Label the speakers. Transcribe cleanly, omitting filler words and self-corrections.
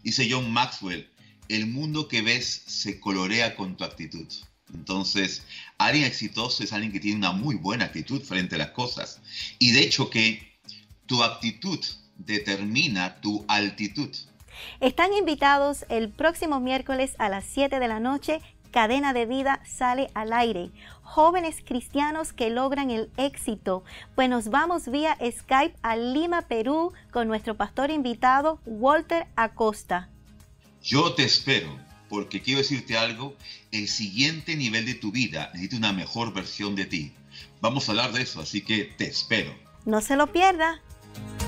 Speaker 1: Dice John Maxwell, el mundo que ves se colorea con tu actitud. Entonces, alguien exitoso es alguien que tiene una muy buena actitud frente a las cosas. Y de hecho que tu actitud determina tu altitud.
Speaker 2: Están invitados el próximo miércoles a las 7 de la noche. Cadena de Vida sale al aire. Jóvenes cristianos que logran el éxito. Pues nos vamos vía Skype a Lima, Perú, con nuestro pastor invitado, Walter Acosta.
Speaker 1: Yo te espero, porque quiero decirte algo, el siguiente nivel de tu vida necesita una mejor versión de ti. Vamos a hablar de eso, así que te espero.
Speaker 2: No se lo pierda.